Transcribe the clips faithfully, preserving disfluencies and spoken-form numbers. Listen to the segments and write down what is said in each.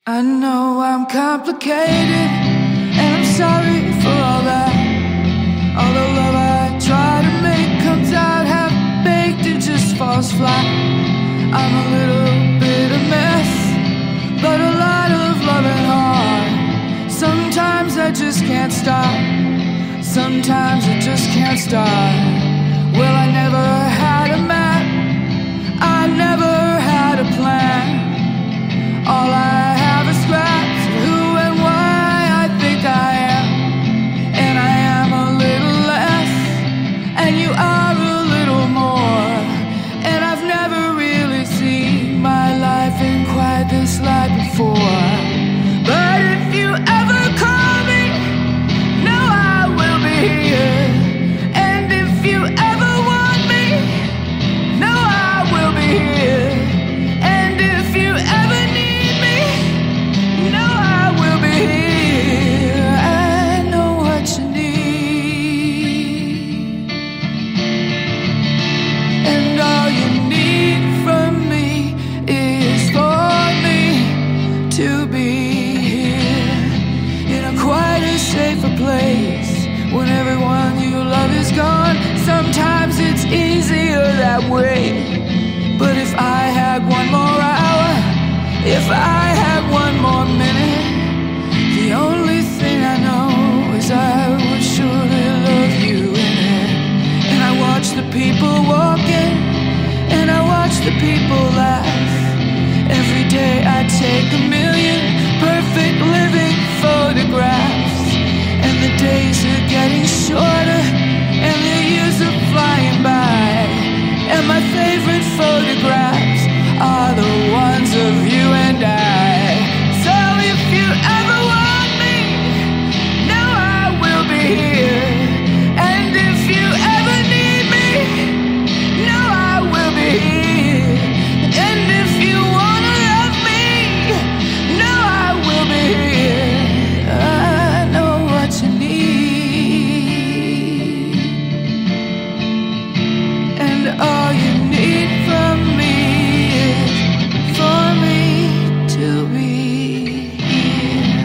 I know I'm complicated, and I'm sorry for all that. All the love I try to make comes out half-baked, it just falls flat. I'm a little bit of mess, but a lot of loving heart. Sometimes I just can't stop, sometimes I just can't start. Well, I never had a map, I never had a plan. All I have is scraps of who and why I think I am. And I am a little less, and you are a little more. And I've never really seen my life in quite this light before. But if you ever call me, know I will be here. And if you ever want me, know I will be here. And if you ever need me, know I will be here. I know what you need, and all you need from me is for me to be here in a quite a safer place. When everyone you love is gone, sometimes it's easier that way. But if I had one more hour, if I had one more minute, the only thing I know is I would surely love you in it. And I watch the people walking, and I watch the people laugh. Every day I take a million perfect living photographs. And the days are getting shorter, and the years are flying by. And my favorite photographs are the ones of you and I. So if you ever want me, know I will be here. And if you ever need me, know I will be here. And if you wanna love me, know I will be here. I know what you need, and all you need from me is for me to be here.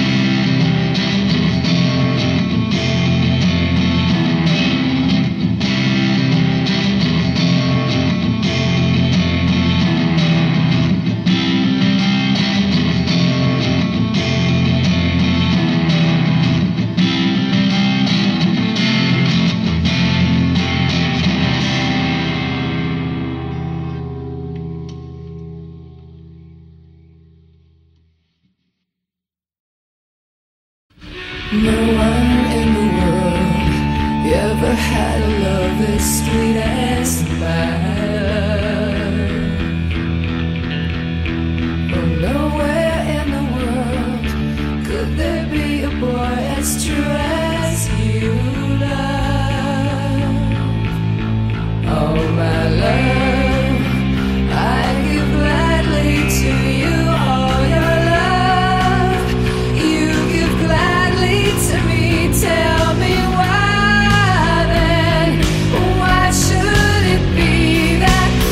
No one in the world ever had a love as sweet as mine. Oh, nowhere in the world could there be a boy as true as you love. Oh, my love, I give gladly to you all your love. You give gladly to me. Tell me why then, why should it be that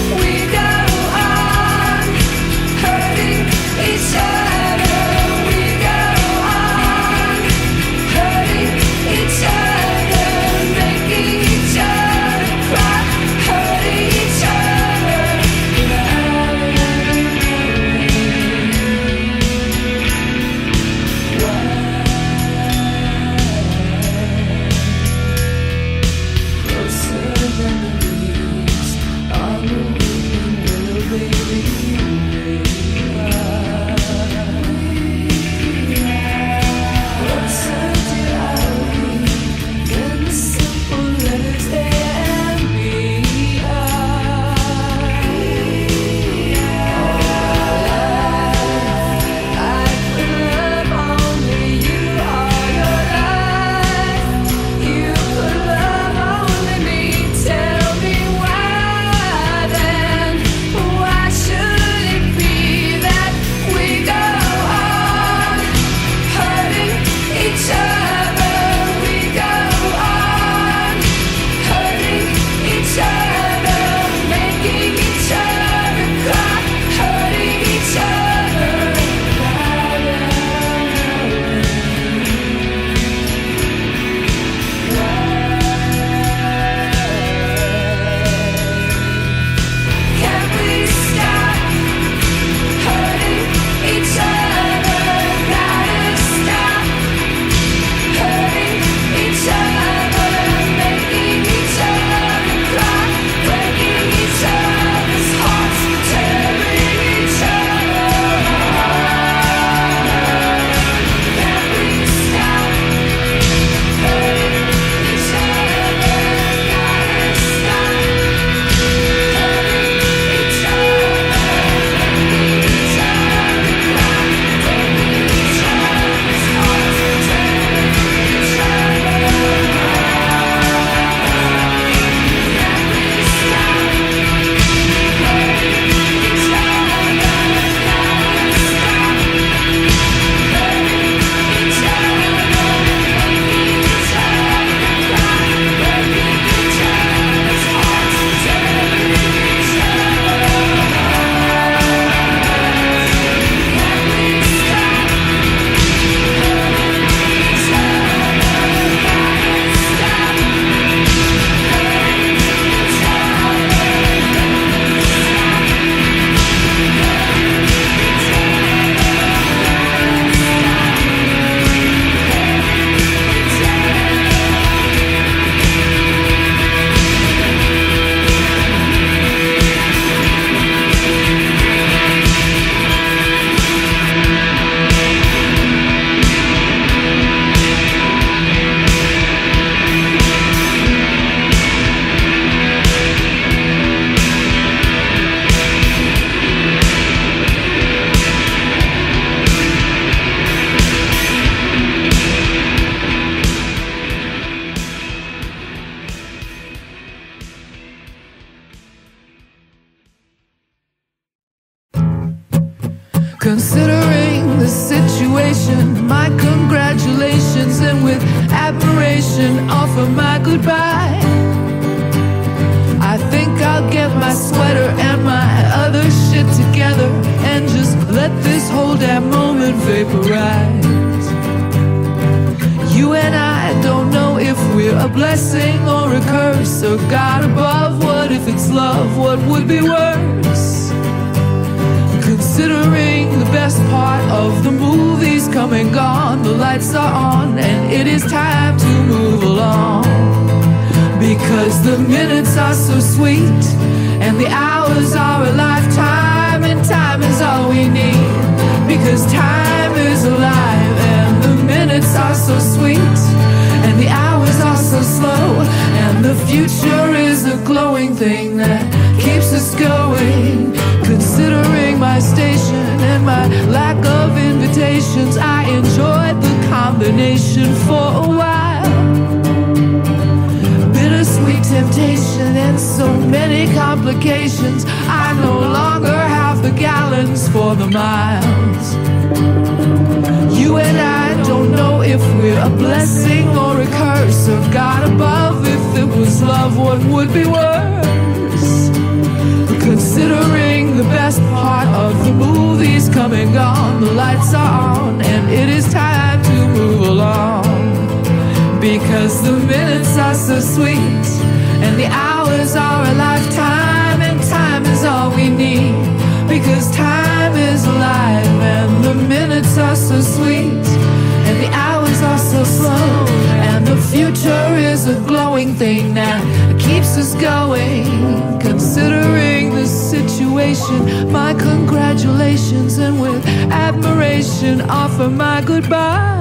the situation, my congratulations, and with admiration offer my goodbye. I think I'll get my sweater and my other shit together and just let this whole damn moment vaporize. You and I don't know if we're a blessing or a curse, or God above. What if it's love? What would be worse? Considering the best part of the movie's come and gone, the lights are on and it is time to move along. Because the minutes are so sweet and the hours are a lifetime, and time is all we need. Because time is alive and the minutes are so sweet and the hours are so slow, and the future is a glowing thing that keeps us going. Considering my station and my lack of invitations, I enjoyed the combination for a while. Bittersweet temptation and so many complications. I no longer have the gallons for the miles. You and I don't know if we're a blessing or a curse, or God above. If it was love, what would be worse? Considering the best part of the movie's come and gone, the lights are on and it is time to move along. Because the minutes are so sweet and the hours are a lifetime, and time is all we need. Because time is alive and the minutes are so sweet and the hours are so slow, and the future is a glowing thing that keeps us going. Considering the situation, my congratulations, and with admiration offer my goodbye.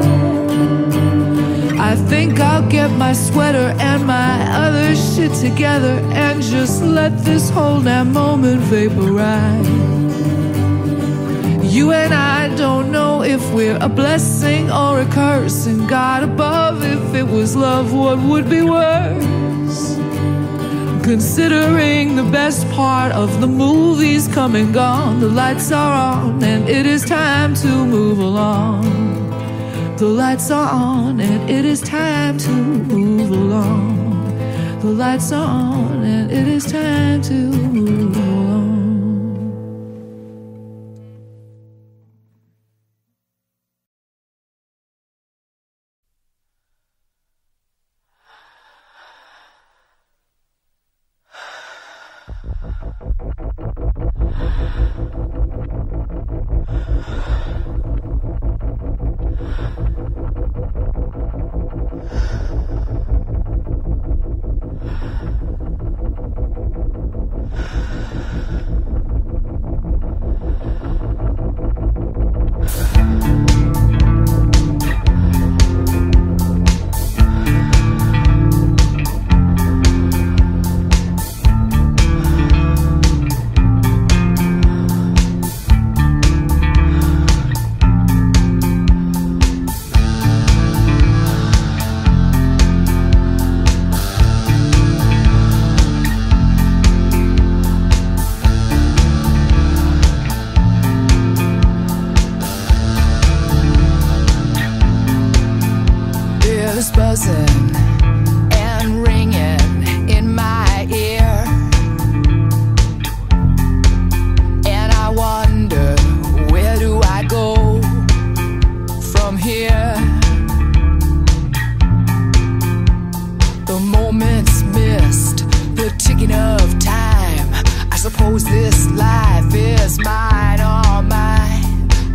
I think I'll get my sweater and my other shit together and just let this whole damn moment vaporize. You and I don't know if we're a blessing or a curse, and God above, if it was love, what would be worse? Considering the best part of the movie's come and gone, the lights are on and it is time to move along. The lights are on and it is time to move along. The lights are on and it is time to move along.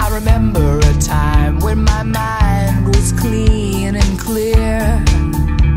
Remember a time when my mind was clean and clear.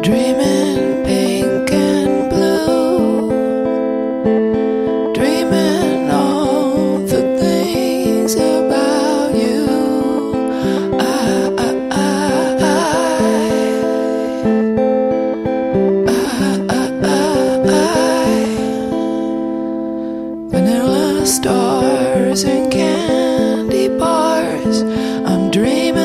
dreaming pink and blue, dreaming all the things about you. I, I, I, I, I, I, I, vanilla stars and candy bars. I'm dreaming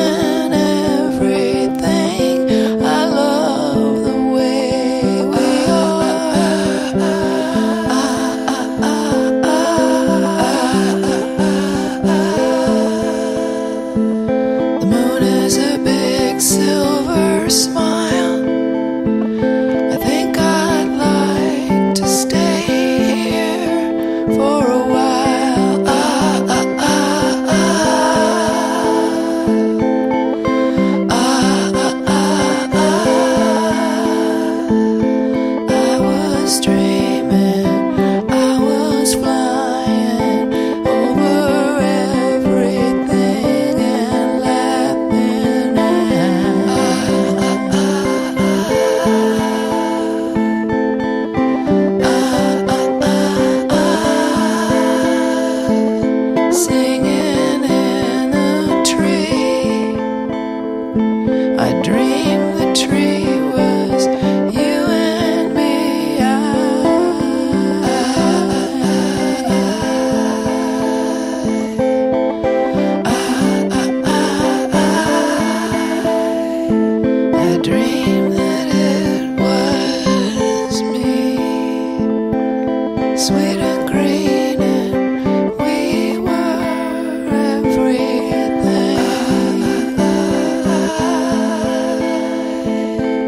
silver smile. I think I'd like to stay here for a while. Ah, ah, ah, ah. Ah, ah, ah, ah. I was dreaming, I was flying over everything and laughing at singing in a tree. I dreamed the tree was you and me. I, I, I, I, I, I dreamed that it was me, sweet and green, and we were everything.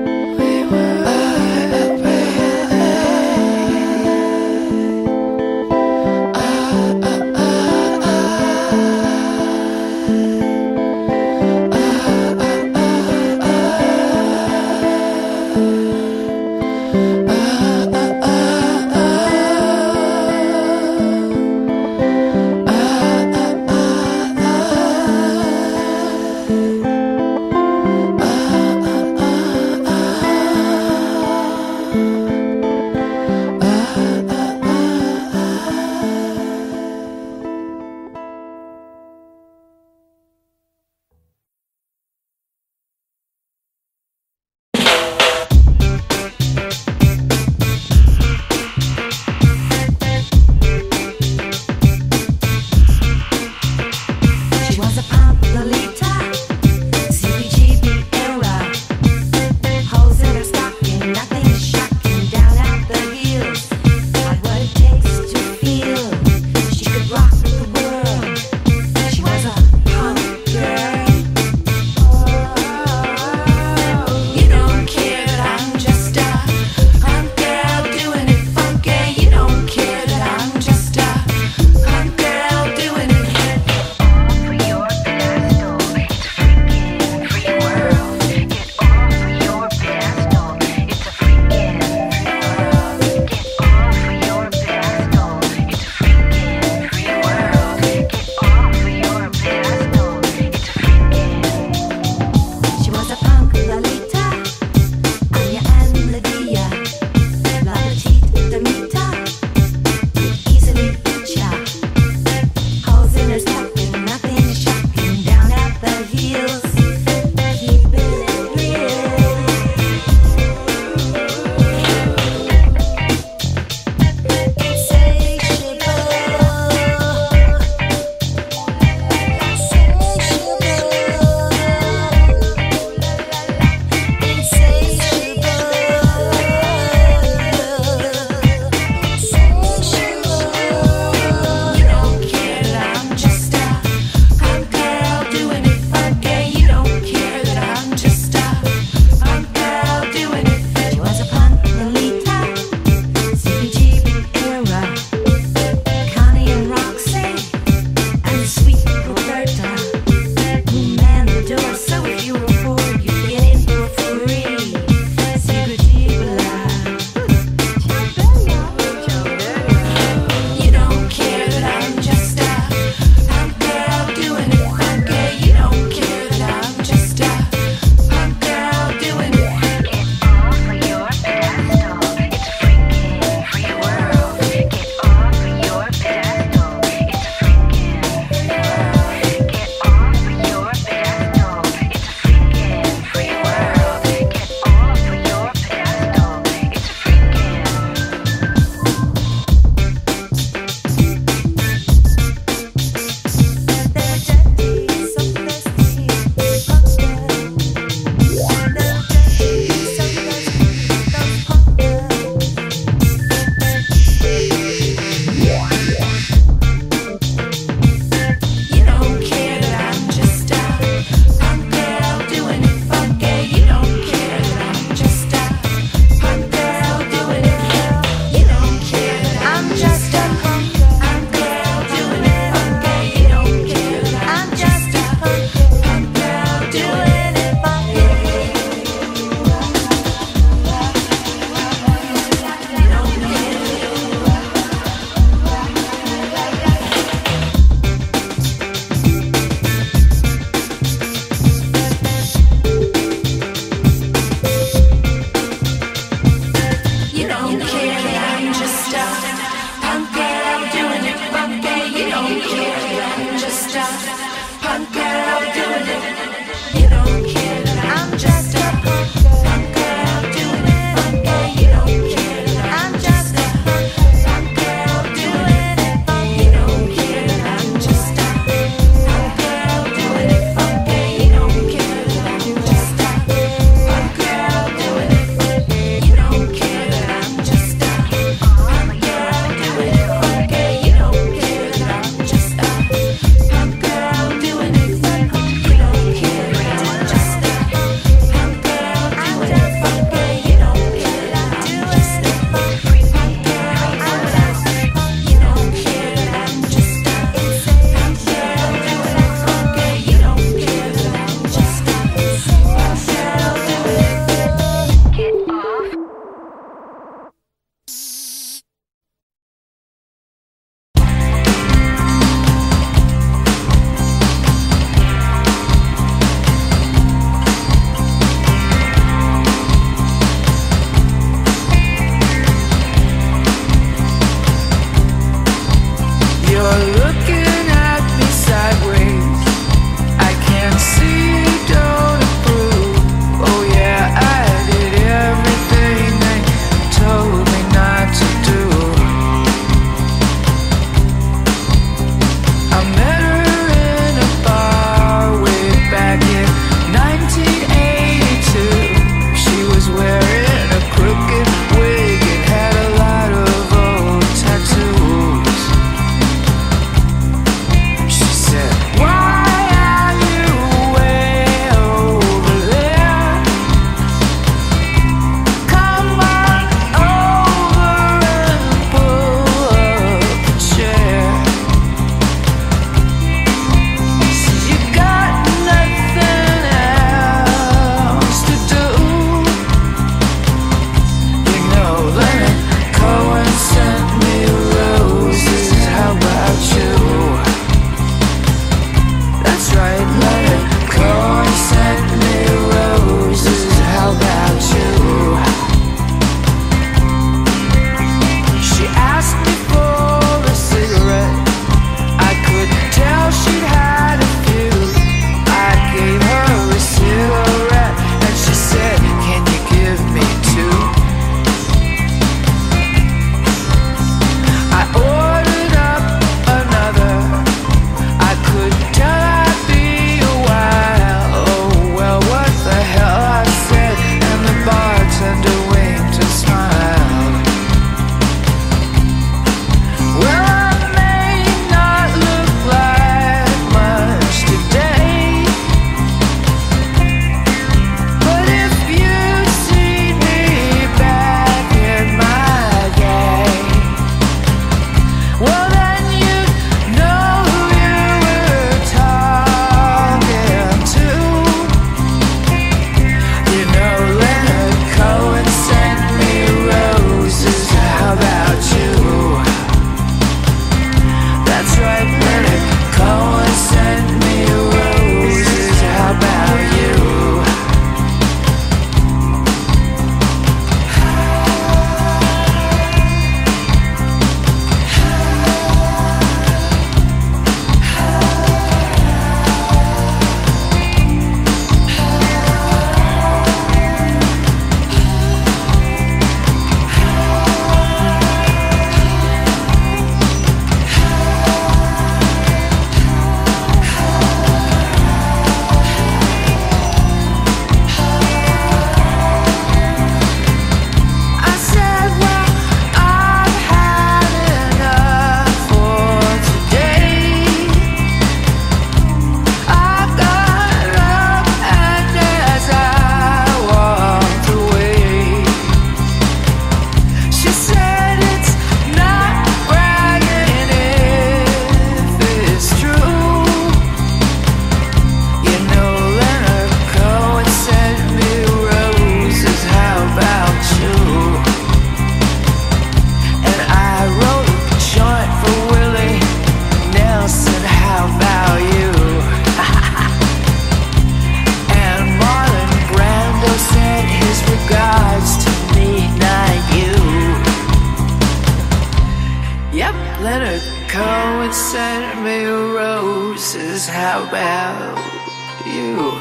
about you.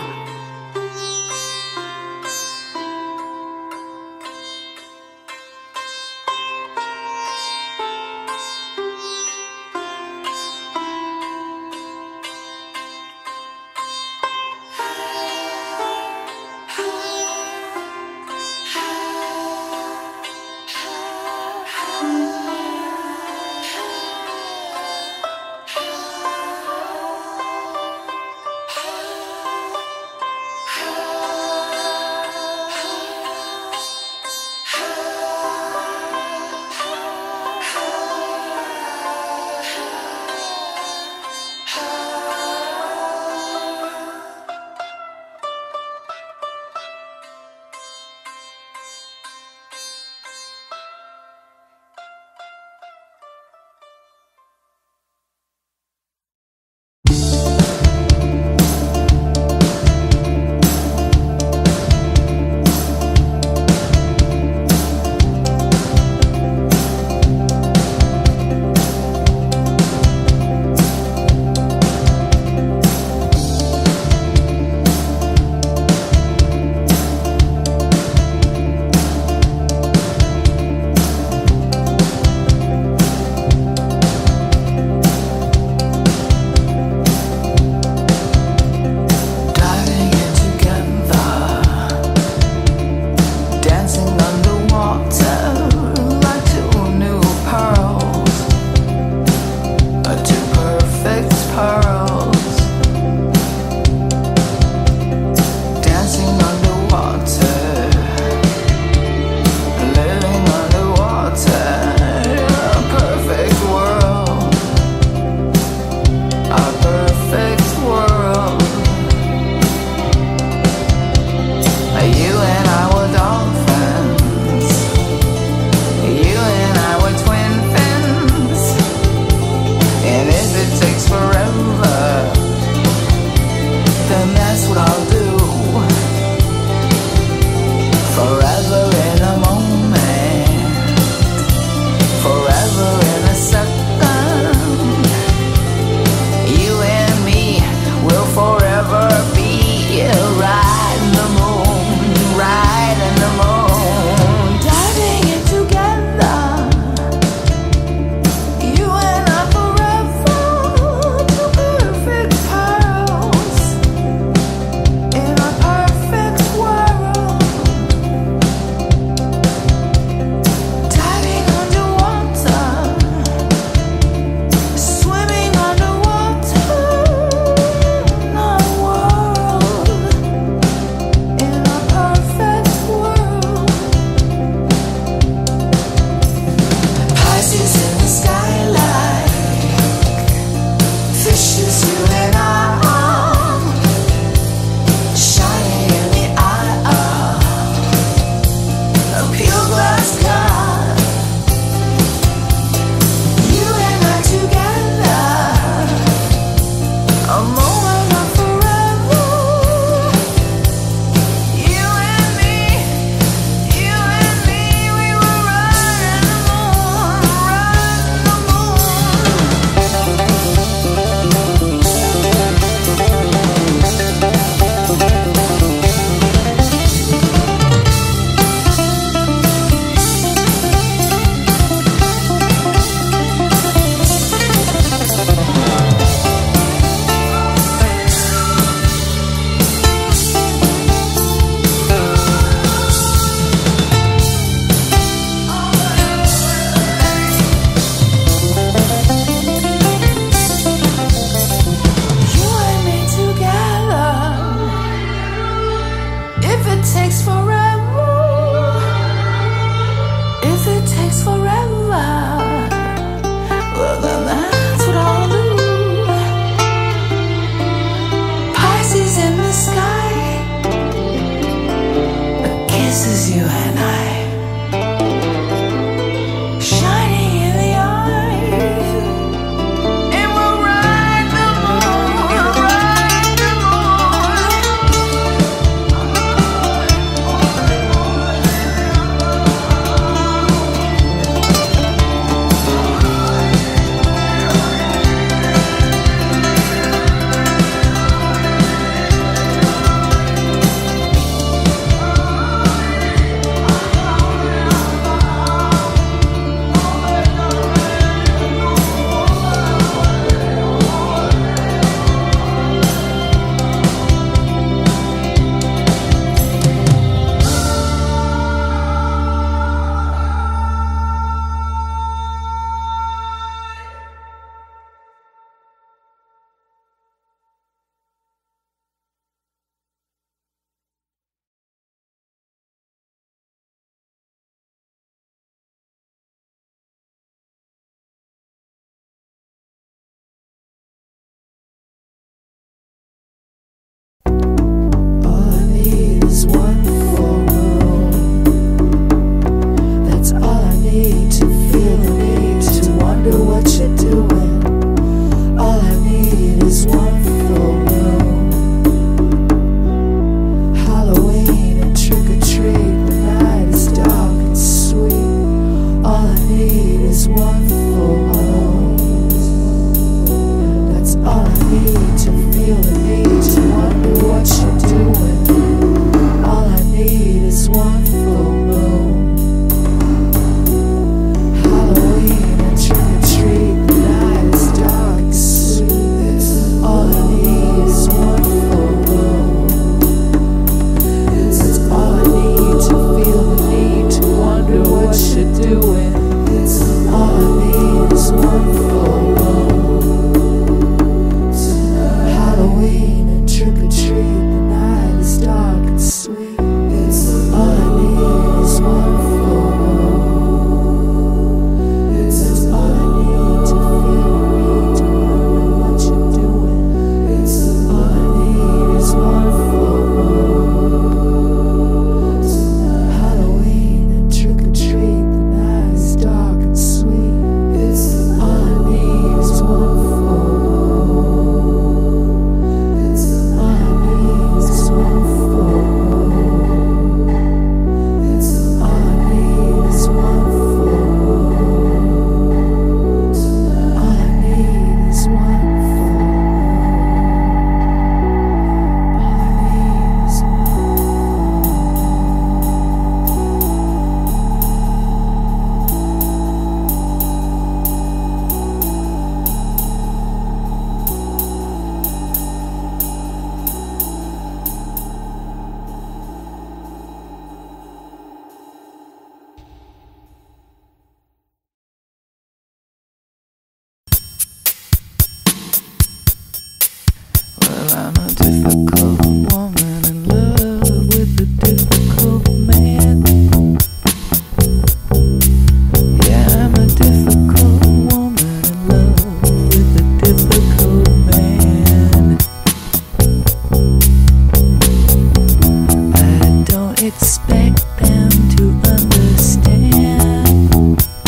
expect them to understand.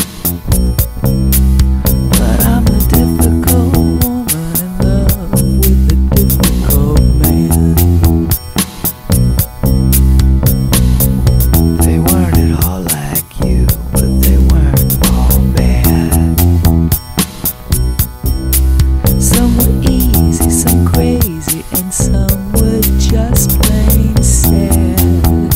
But I'm a difficult woman in love with a difficult man. They weren't at all like you, but they weren't all bad. Some were easy, some crazy, and some were just plain sad.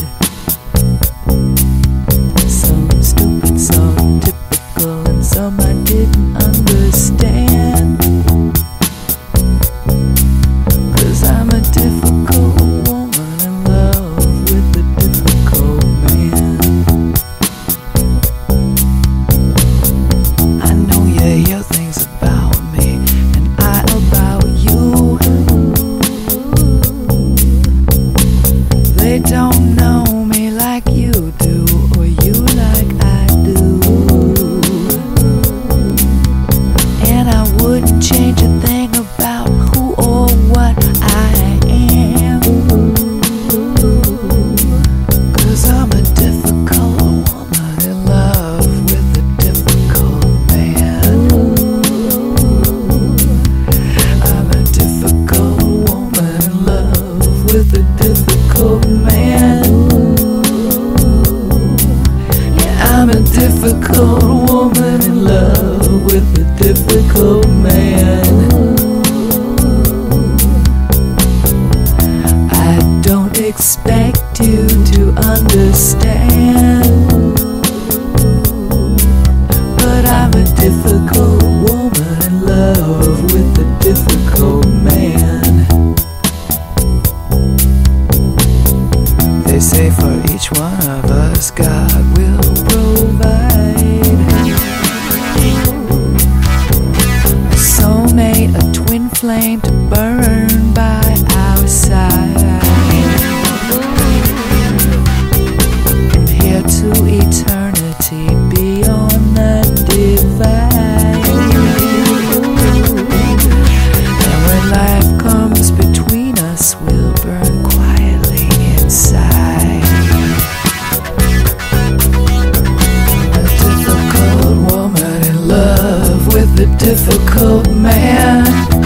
Some stupid, some typical, and some I didn't understand. 'Cause I'm a difficult woman in love with a difficult man. I know you hear things about me, and I about you. They don't know me like you do, or you like I do. And I wouldn't change a thing about who or what I am. 'Cause I'm a difficult woman in love with a difficult man. I'm a difficult woman in love with a difficult man. Yeah, I'm a difficult woman in love with a difficult man. I don't expect you to understand, but I'm a difficult woman in love with a difficult man. They say for each one of us God will provide a soulmate, a twin flame to burn by our side. From here to eternity, beyond the divide. And when life comes between us, we'll burn quietly inside. A difficult woman in love with a difficult man.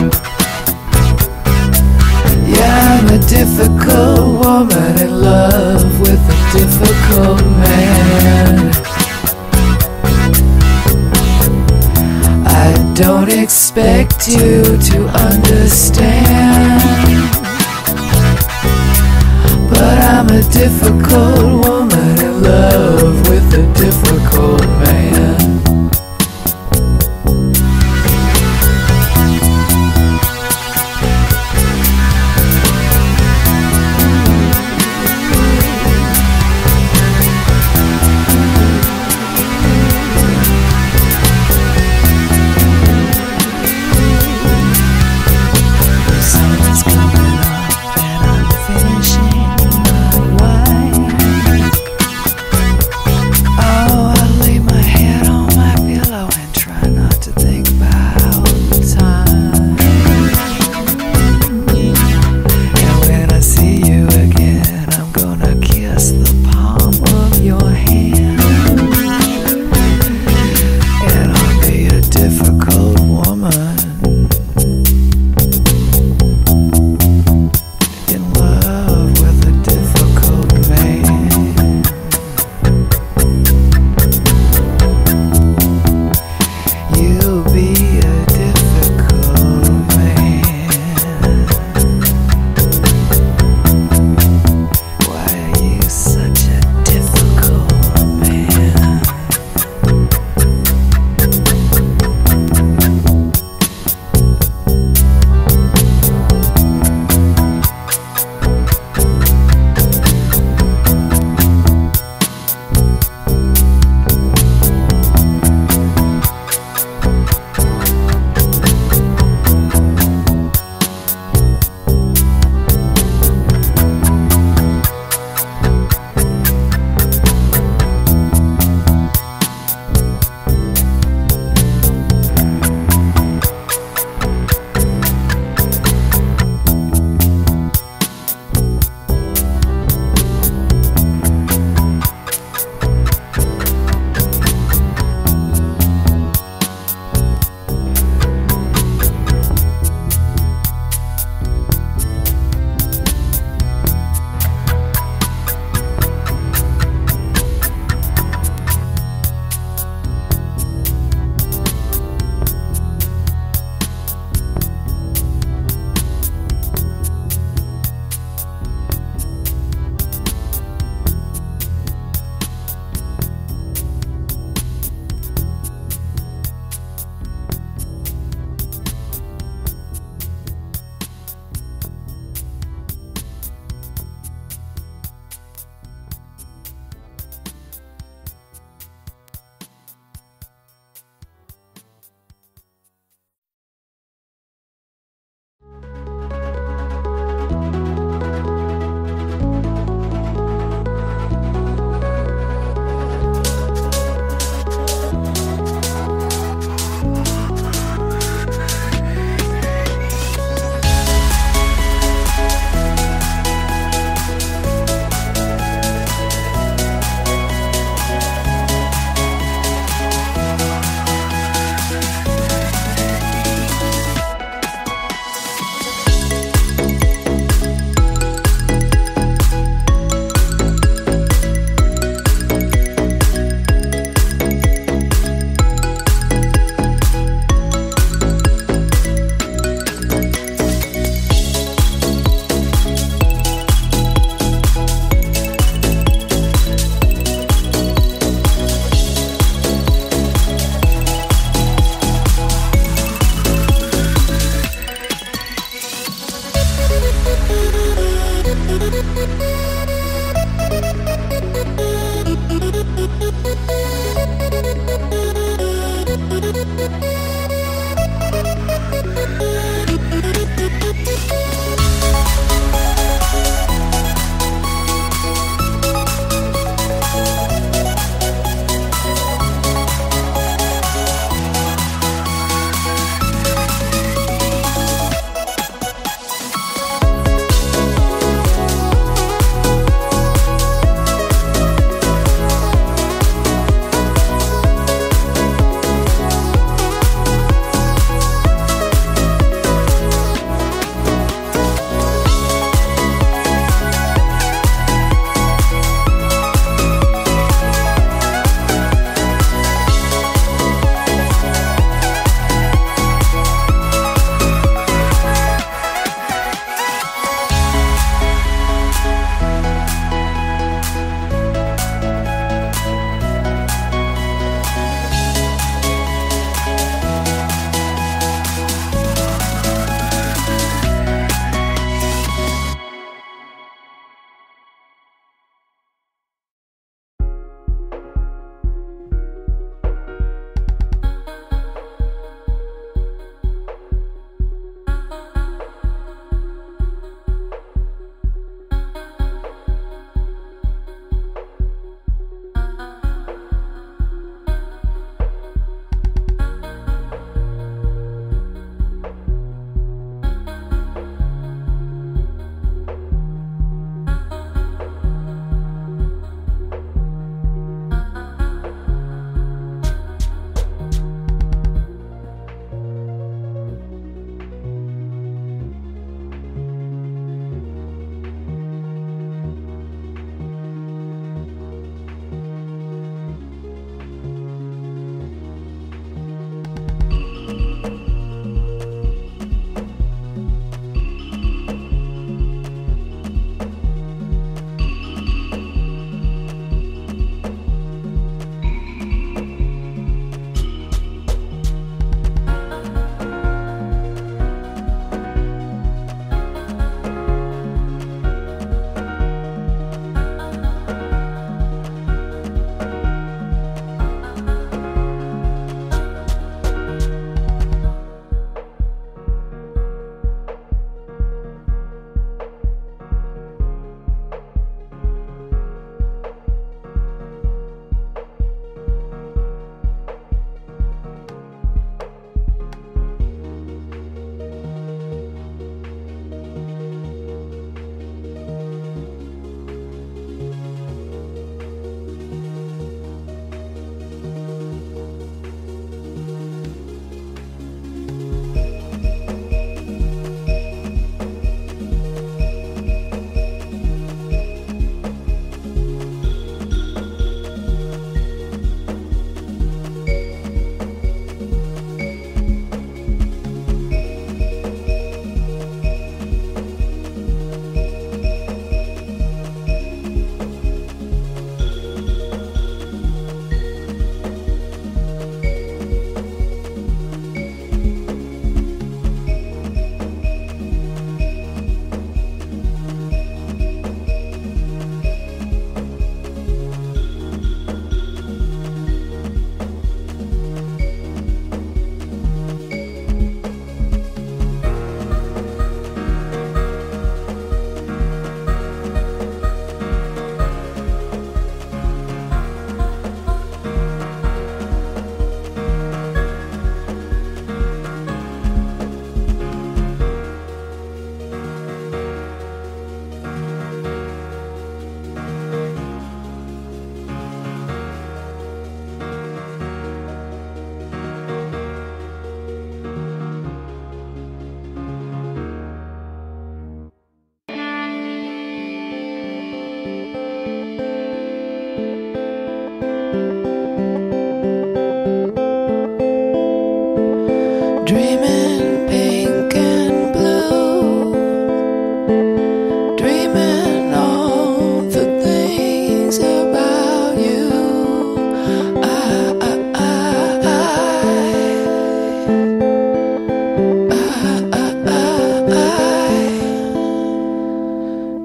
Yeah, I'm a difficult woman in love with a difficult man. I don't expect you to understand, but I'm a difficult woman in love with a difficult man. The sun's coming up and I'm finishing my wine.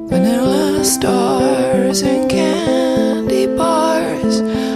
vanilla stars and candy bars.